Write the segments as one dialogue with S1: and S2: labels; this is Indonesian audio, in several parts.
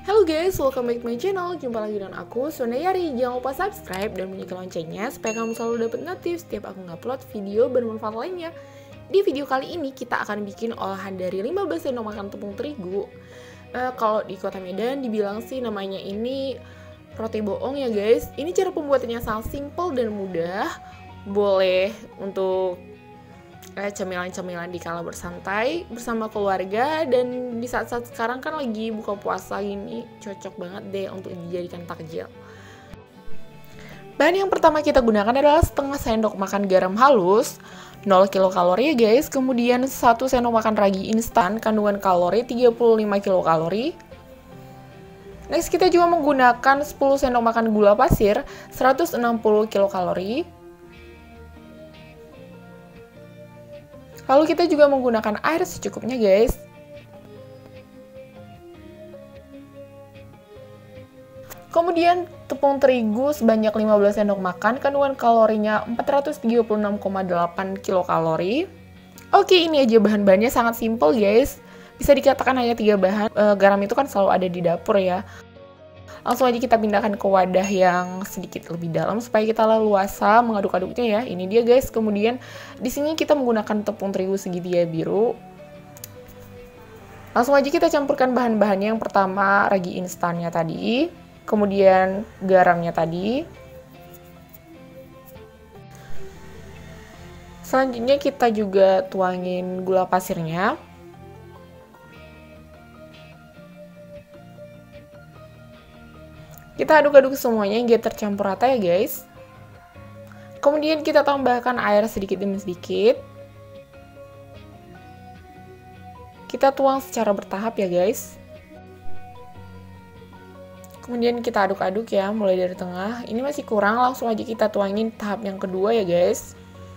S1: Halo guys, welcome back to my channel. Jumpa lagi dengan aku, Sonayari. Jangan lupa subscribe dan bunyikan loncengnya supaya kamu selalu dapat notif setiap aku ngupload video bermanfaat lainnya. Di video kali ini kita akan bikin olahan dari 15 sendok makan tepung terigu. Kalau di kota Medan dibilang sih namanya ini roti bohong ya guys. Ini cara pembuatannya sangat simple dan mudah. Boleh untuk cemilan-cemilan di kala bersantai bersama keluarga, dan di saat-saat sekarang kan lagi buka puasa gini cocok banget deh untuk dijadikan takjil. Bahan yang pertama kita gunakan adalah setengah sendok makan garam halus 0 kilokalori ya guys, kemudian 1 sendok makan ragi instan kandungan kalori 35 kilokalori. Next kita juga menggunakan 10 sendok makan gula pasir 160 kilokalori. Lalu kita juga menggunakan air secukupnya guys. Kemudian tepung terigu sebanyak 15 sendok makan, kandungan kalorinya 436,8 kilokalori. Oke, ini aja bahan-bahannya sangat simple guys. Bisa dikatakan hanya 3 bahan. Garam itu kan selalu ada di dapur ya. Langsung aja kita pindahkan ke wadah yang sedikit lebih dalam supaya kita leluasa mengaduk-aduknya ya. Ini dia guys. Kemudian di sini kita menggunakan tepung terigu segitiga biru. Langsung aja kita campurkan bahan-bahannya. Yang pertama ragi instannya tadi, kemudian garamnya tadi. Selanjutnya kita juga tuangin gula pasirnya. Kita aduk-aduk semuanya hingga tercampur rata ya guys. Kemudian kita tambahkan air sedikit demi sedikit. Kita tuang secara bertahap ya guys. Kemudian kita aduk-aduk ya, mulai dari tengah. Ini masih kurang, langsung aja kita tuangin tahap yang kedua ya guys.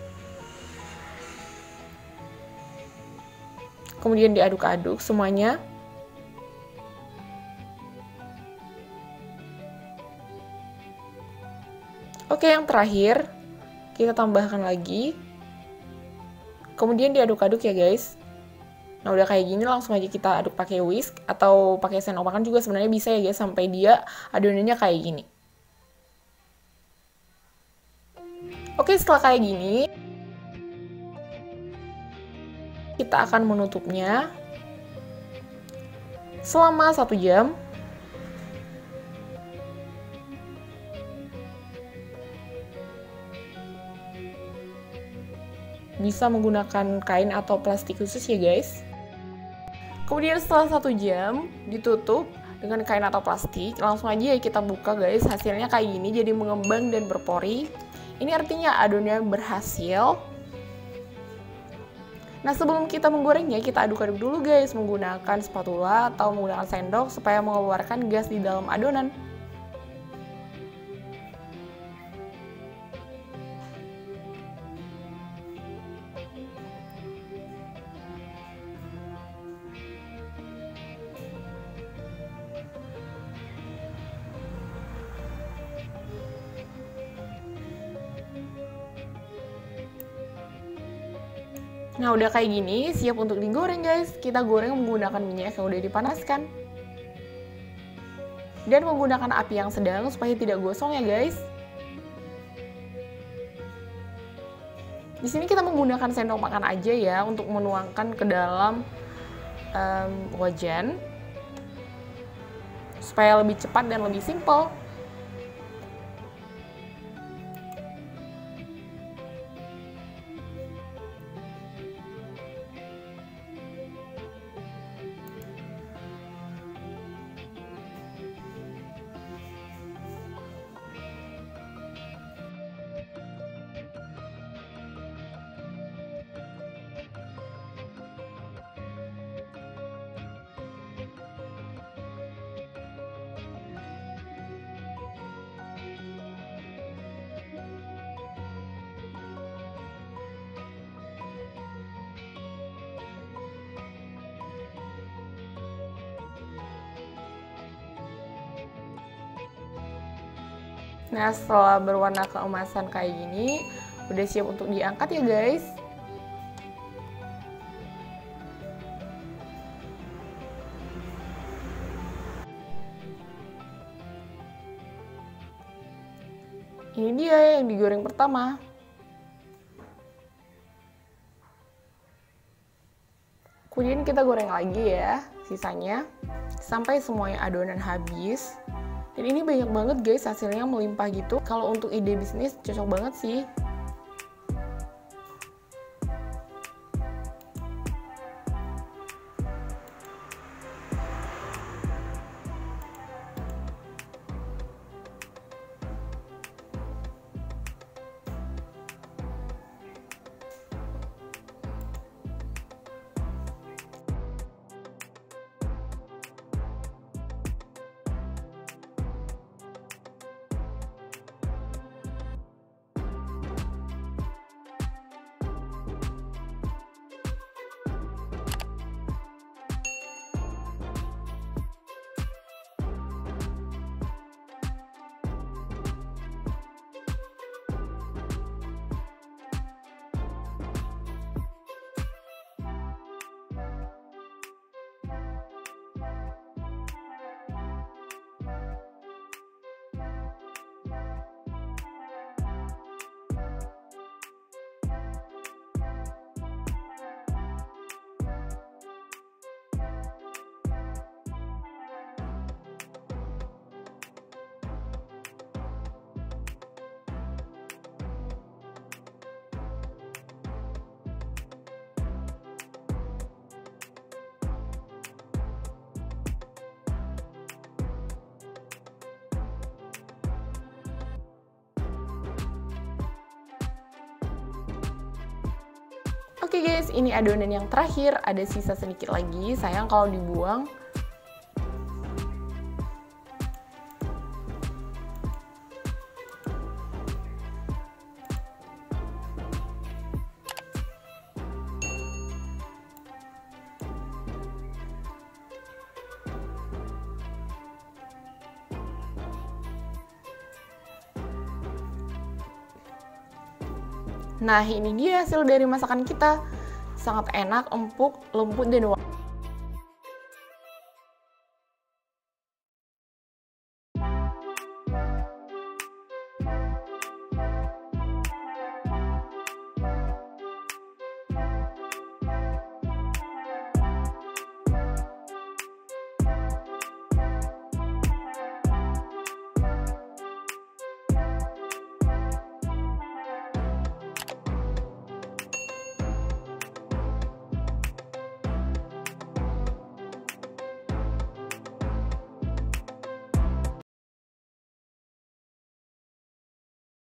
S1: Kemudian diaduk-aduk semuanya. Oke, yang terakhir kita tambahkan lagi. Kemudian diaduk-aduk ya guys. Nah, udah kayak gini langsung aja kita aduk pakai whisk atau pakai sendok makan juga sebenarnya bisa ya guys, sampai dia adonannya kayak gini. Oke, setelah kayak gini kita akan menutupnya selama 1 jam. Bisa menggunakan kain atau plastik khusus ya guys. Kemudian setelah 1 jam ditutup dengan kain atau plastik, langsung aja ya kita buka guys. Hasilnya kayak gini, jadi mengembang dan berpori. Ini artinya adonannya berhasil. Nah, sebelum kita menggorengnya kita aduk-aduk dulu guys menggunakan spatula atau menggunakan sendok supaya mengeluarkan gas di dalam adonan. Nah, udah kayak gini, siap untuk digoreng guys. Kita goreng menggunakan minyak yang udah dipanaskan. Dan menggunakan api yang sedang supaya tidak gosong ya guys. Di sini kita menggunakan sendok makan aja ya untuk menuangkan ke dalam wajan. Supaya lebih cepat dan lebih simpel. Nah, setelah berwarna keemasan kayak gini, udah siap untuk diangkat ya guys. Ini dia yang digoreng pertama. Kemudian kita goreng lagi ya, sisanya. Sampai semuanya adonan habis. Dan ini banyak banget guys, hasilnya melimpah gitu. Kalau untuk ide bisnis cocok banget sih. Oke guys, ini adonan yang terakhir, ada sisa sedikit lagi, sayang kalau dibuang. Nah, ini dia hasil dari masakan kita. Sangat enak, empuk, lembut, dan